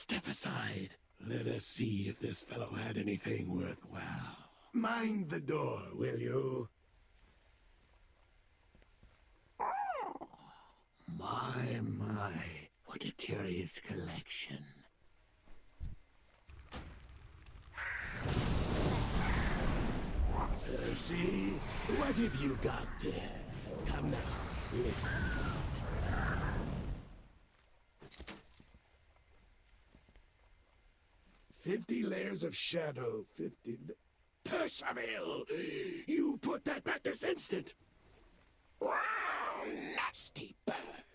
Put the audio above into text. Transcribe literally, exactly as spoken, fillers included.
Step aside. Let us see if this fellow had anything worthwhile. Mind the door, will you? My, my, what a curious collection. Uh, see? What have you got there? Come now, let's see. Fifty layers of shadow, fifty... Percival! You put that back this instant! Wow, nasty bird!